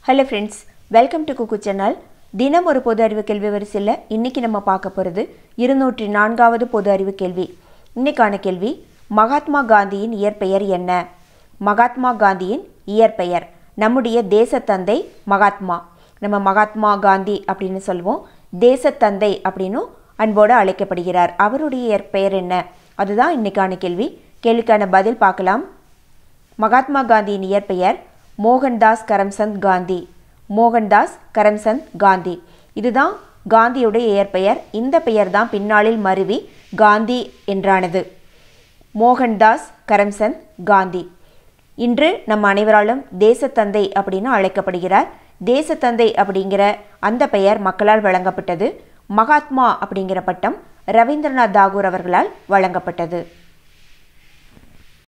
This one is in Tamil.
Hello friends, welcome to cook channel. தினம் ஒரு பொது அறிவு கேள்வி வரிசையில் இன்றைக்கி நம்ம பார்க்க போகிறது 204வது பொது அறிவு கேள்வி. இன்றைக்கான கேள்வி, மகாத்மா காந்தியின் இயற்பெயர் என்ன? மகாத்மா காந்தியின் இயற்பெயர், நம்முடைய தேசத்தந்தை மகாத்மா, நம்ம மகாத்மா காந்தி அப்படின்னு சொல்லுவோம். தேசத்தந்தை அப்படின்னும் அன்போடு அழைக்கப்படுகிறார். அவருடைய இயற்பெயர் என்ன? அதுதான் இன்றைக்கான கேள்வி. கேள்விக்கான பதில் பார்க்கலாம். மகாத்மா காந்தியின் இயற்பெயர் மோகன்தாஸ் கரம்சந்த் காந்தி. மோகன்தாஸ் கரம்சந்த் காந்தி, இதுதான் காந்தியுடைய இயற்பெயர். இந்த பெயர் தான் பின்னாளில் மருவி காந்தி என்றானது. மோகன்தாஸ் கரம்சந்த் காந்தி இன்று நம் அனைவராலும் தேசத்தந்தை அப்படின்னு அழைக்கப்படுகிறார். தேசத்தந்தை அப்படிங்கிற அந்த பெயர் மக்களால் வழங்கப்பட்டது. மகாத்மா அப்படிங்கிற பட்டம் ரவீந்திரநாத் தாகூர் அவர்களால் வழங்கப்பட்டது.